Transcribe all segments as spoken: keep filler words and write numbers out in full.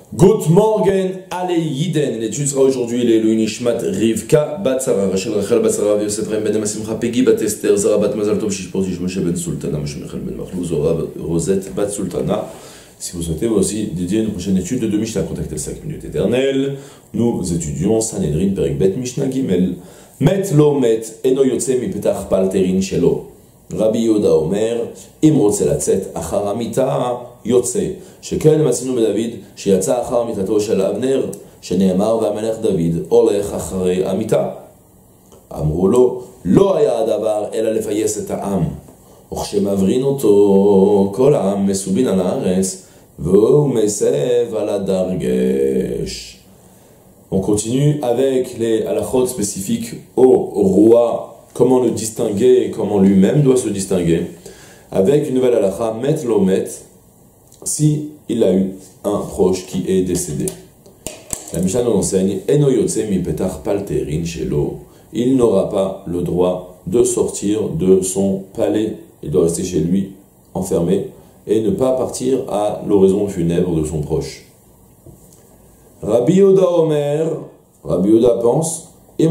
Good morning, allez Yiden. L'étude sera aujourd'hui les Nishmat Rivka Batsara Rachel Rachel Batsara Yosef Rem Ben Masimcha Peggy Bat Esther Zara Bat Mazal Tov Shish Portish Moshe Ben Sultana Moshe Michel Ben Machlou Zora Rosette Bat Sultana. Si vous souhaitez vous aussi dédier une prochaine étude de Mishnah, contactez le cinq minutes éternelles. Nous étudions Sanhedrin Perik Bet Mishnah Gimel. Met lo met eno yotze mi petach palterin shelo. Rabbi Yoda Omer, Imrot Selatzet, Achar Amita, Yotze, Shekel Masinu David, Shiatza Achar Mitato Shel Avner, Sheneemar Vamelech David, Olech Achare Amita. Amrulo, Lo Haya Adavar, Ela Lefayes et Ha'am, Uchshemavrin Oto, Kol Ha'am Mesubin al Haaretz, V'hu Mesev al Dargesh. On continue avec les halachot spécifiques au roi. Comment le distinguer et comment lui-même doit se distinguer, avec une nouvelle halakha, met lo met, si il a eu un proche qui est décédé. La Mishnah nous enseigne, eno yotze mi petach palterin shelo, il n'aura pas le droit de sortir de son palais, il doit rester chez lui, enfermé, et ne pas partir à l'oraison funèbre de son proche. Rabbi Yoda Omer, Rabbi Yoda pense,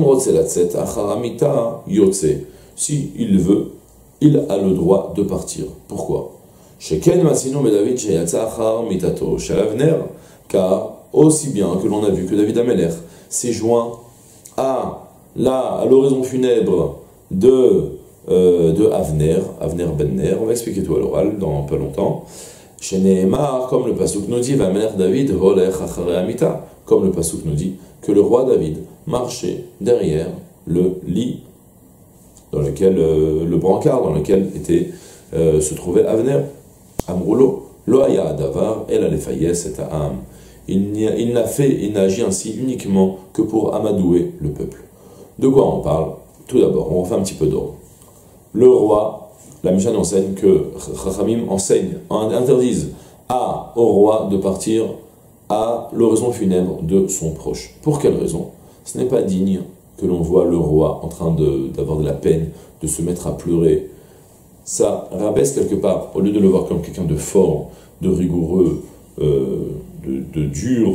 si il veut, il a le droit de partir. Pourquoi? Car aussi bien que l'on a vu que David Amelech s'est joint à la à l'oraison funèbre de, euh, de Avner, Avner Ben Ner, on va expliquer tout à l'oral dans pas longtemps. Comme le pasuk nous dit, David, comme le pasuk nous dit que le roi David marchait derrière le lit dans lequel euh, le brancard dans lequel était euh, se trouvait Avner. Amroulo, lo haya davar el alefayes et ha'am. Il n'a fait, il n'a agi ainsi uniquement que pour amadouer le peuple. De quoi on parle? Tout d'abord, on refait un petit peu d'ordre. Le roi, la Mishnah enseigne que Chachamim enseigne, interdisent à, au roi de partir à l'oraison funèbre de son proche. Pour quelle raison? Ce n'est pas digne que l'on voit le roi en train d'avoir de, de la peine, de se mettre à pleurer. Ça rabaisse quelque part, au lieu de le voir comme quelqu'un de fort, de rigoureux, euh, de, de dur,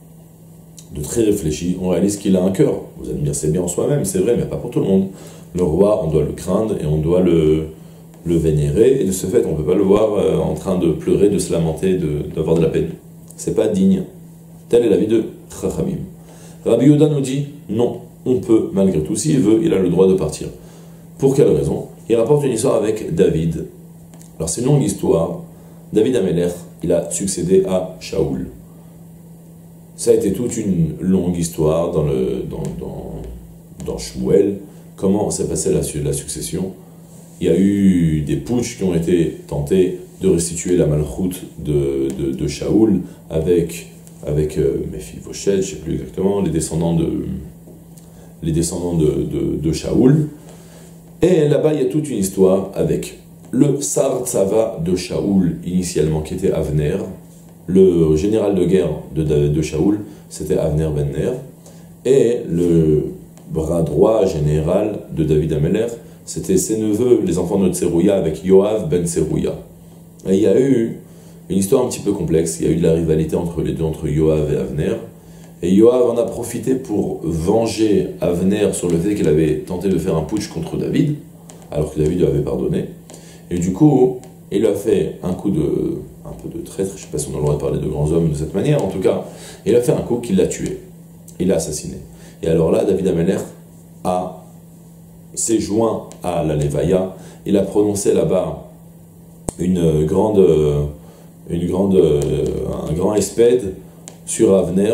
de très réfléchi, on réalise qu'il a un cœur. Vous allez me dire, c'est bien en soi-même, c'est vrai, mais pas pour tout le monde. Le roi, on doit le craindre et on doit le, le vénérer, et de ce fait, on ne peut pas le voir euh, en train de pleurer, de se lamenter, d'avoir de, de la peine. C'est pas digne. Tel est l'avis de Chachamim. Rabbi Yoda nous dit, non, on peut, malgré tout, s'il veut, il a le droit de partir. Pour quelle raison? Il rapporte une histoire avec David. Alors c'est une longue histoire. David Amelech, il a succédé à Shaoul. Ça a été toute une longue histoire dans, le, dans, dans, dans Shmuel. Comment s'est passée la, la succession? Il y a eu des putschs qui ont été tentés de restituer la malchoute de, de, de Shaoul avec... avec euh, Mephibosheth, je ne sais plus exactement, les descendants de, les descendants de, de, de Shaoul. Et là-bas, il y a toute une histoire avec le Sar Tzava de Shaoul, initialement, qui était Avner. Le général de guerre de, de, de Shaoul, c'était Avner Ben Ner. Et le bras droit général de David Amelech, c'était ses neveux, les enfants de Tserouya, avec Yoav Ben Tserouya. Et il y a eu une histoire un petit peu complexe. Il y a eu de la rivalité entre les deux, entre Yoav et Avner. Et Yoav en a profité pour venger Avner sur le fait qu'il avait tenté de faire un putsch contre David, alors que David lui avait pardonné. Et du coup, il a fait un coup de, un peu de traître, je ne sais pas si on a le droit de parler de grands hommes de cette manière, en tout cas, il a fait un coup qui l'a tué. Il l'a assassiné. Et alors là, David Amelech a s'est joint à la Levaya. Il a prononcé là-bas une grande... Une grande, euh, un grand espède sur Avner,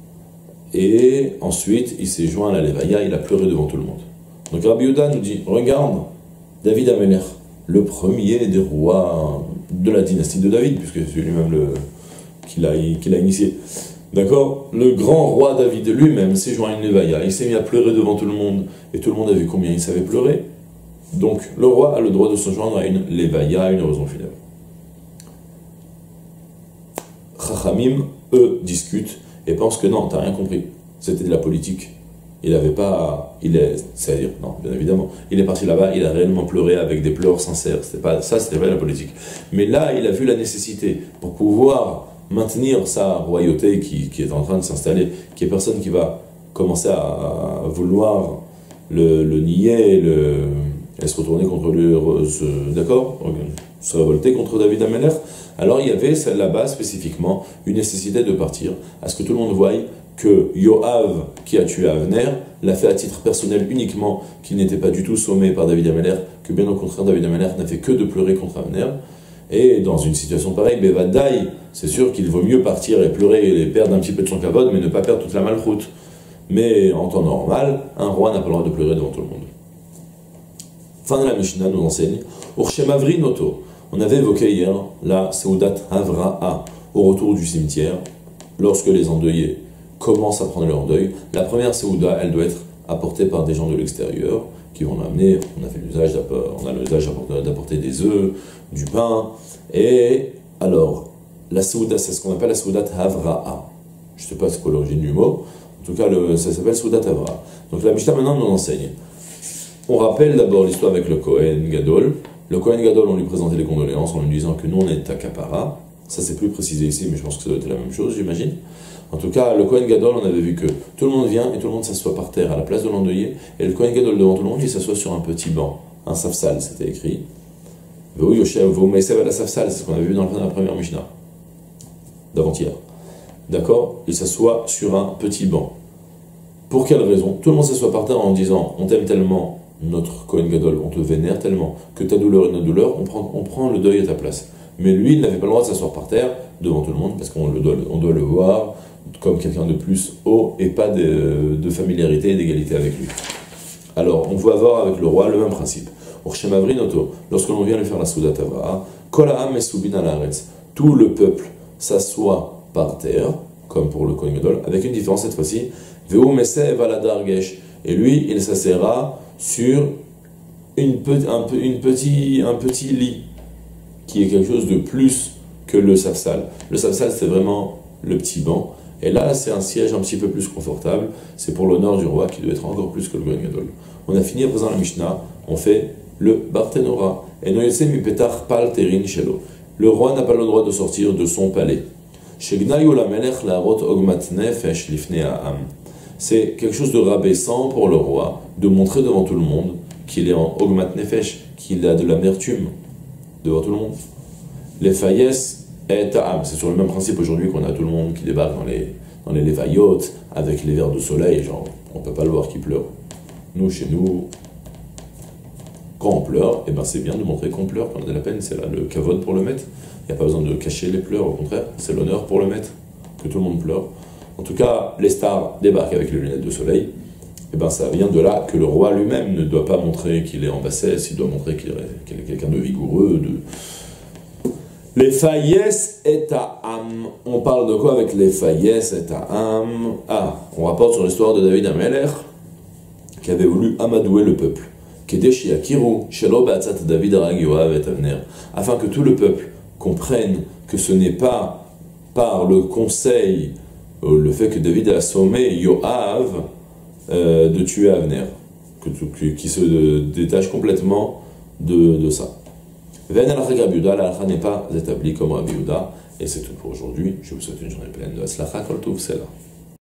et ensuite il s'est joint à la Levaya, il a pleuré devant tout le monde. Donc Rabbi Yoda nous dit, regarde, David Amelech, le premier des rois de la dynastie de David, puisque c'est lui-même le qui l'a qui l'a initié. D'accord? Le grand roi David lui-même s'est joint à une Levaya, il s'est mis à pleurer devant tout le monde, et tout le monde a vu combien il savait pleurer. Donc le roi a le droit de se joindre à une Levaya, à une oraison funèbre. Chachamim, eux, discutent et pensent que non, t'as rien compris. C'était de la politique. Il n'avait pas... Il est... C'est-à-dire, non, bien évidemment. Il est parti là-bas, il a réellement pleuré avec des pleurs sincères. C'était pas, ça, c'était pas de la politique. Mais là, il a vu la nécessité pour pouvoir maintenir sa royauté qui, qui est en train de s'installer, qui est personne qui va commencer à, à vouloir le, le nier le, et se retourner contre lui, d'accord, se révolter contre David Ameler. Alors il y avait là-bas spécifiquement une nécessité de partir, à ce que tout le monde voie que Yoav, qui a tué Avner, l'a fait à titre personnel uniquement, qu'il n'était pas du tout sommé par David Ameler, que bien au contraire David Ameler n'a fait que de pleurer contre Avner. Et dans une situation pareille, Bevadai, c'est sûr qu'il vaut mieux partir et pleurer et perdre un petit peu de son kavod, mais ne pas perdre toute la malchoute. Mais en temps normal, un roi n'a pas le droit de pleurer devant tout le monde. Fin de la Mishnah nous enseigne Urshemavri Noto. On avait évoqué hier la Seudat Havra'a, au retour du cimetière, lorsque les endeuillés commencent à prendre leur deuil. La première Seuda, elle doit être apportée par des gens de l'extérieur qui vont l'amener. On a fait l'usage on a l'usage d'apporter des œufs, du pain. Et alors, la Seuda, c'est ce qu'on appelle la Seudat Havra'a. Je ne sais pas c'est quoi l'origine du mot. En tout cas, le, ça s'appelle Seudat Havra'a. Donc la Mishnah maintenant nous enseigne. On rappelle d'abord l'histoire avec le Kohen Gadol. Le Kohen Gadol, on lui présentait les condoléances en lui disant que nous on est à Kapara. Ça c'est plus précisé ici, mais je pense que ça doit être la même chose, j'imagine. En tout cas, le Kohen Gadol, on avait vu que tout le monde vient et tout le monde s'assoit par terre à la place de l'endeuillé. Et le Kohen Gadol devant tout le monde, il s'assoit sur un petit banc, un safsal, c'était écrit. Veu Yoshev, veu Meisev la safsal, c'est ce qu'on avait vu dans la première Mishnah, d'avant-hier. D'accord? Il s'assoit sur un petit banc. Pour quelle raison? Tout le monde s'assoit par terre en disant on t'aime tellement, notre Kohen Gadol, on te vénère tellement que ta douleur est notre douleur, on prend, on prend le deuil à ta place. Mais lui, il n'avait pas le droit de s'asseoir par terre devant tout le monde parce qu'on le doit, on doit le voir comme quelqu'un de plus haut et pas de, de familiarité et d'égalité avec lui. Alors, on va voir avec le roi le même principe. Urshemavri Noto, lorsque l'on vient lui faire la Seudat Havra'a, Kol ha'am mesubin al haaretz, tout le peuple s'assoit par terre, comme pour le Kohen Gadol, avec une différence cette fois-ci, Veu mesev al dargesh, et lui, il s'assera sur une, pe un, pe une petit, un petit lit, qui est quelque chose de plus que le safsal. Le safsal, c'est vraiment le petit banc. Et là, c'est un siège un petit peu plus confortable. C'est pour l'honneur du roi qui doit être encore plus que le Kohen Gadol. On a fini à présent la Mishnah. On fait le Barthénora. Et noyetse mi petar pal terin shelo. Le roi n'a pas le droit de sortir de son palais. Shegnayu la melech la rot ogmat nefesh lifnei ha'am. C'est quelque chose de rabaissant pour le roi de montrer devant tout le monde qu'il est en ogmat nefesh, qu'il a de l'amertume devant tout le monde. Les faïes et ta'am, c'est sur le même principe aujourd'hui qu'on a tout le monde qui débarque dans les, dans les lévaillots avec les verres de soleil, genre on ne peut pas le voir qui pleure. Nous, chez nous, quand on pleure, eh ben c'est bien de montrer qu'on pleure, qu'on a de la peine, c'est là le kavod pour le maître. Il n'y a pas besoin de cacher les pleurs, au contraire, c'est l'honneur pour le maître, que tout le monde pleure. En tout cas, les stars débarquent avec les lunettes de soleil, et ben ça vient de là que le roi lui-même ne doit pas montrer qu'il est en bassesse, il doit montrer qu'il est, qu'il est quelqu'un de vigoureux, de... Les faïes et ta'am. On parle de quoi avec les faïes et ta'am? Ah, on rapporte sur l'histoire de David Ameler, qui avait voulu amadouer le peuple. Kedeshi akiru shelo ba'atzat David harag Yoav et Avner, afin que tout le peuple comprenne que ce n'est pas par le conseil, le fait que David a assommé Yoav euh, de tuer Avner, que, que, qui se détache complètement de, de ça. Ven al Rabbi la halakha n'est pas établie comme Rabbi Yehuda, et c'est tout pour aujourd'hui. Je vous souhaite une journée pleine de Hatzlacha Kol Tov, c'est là.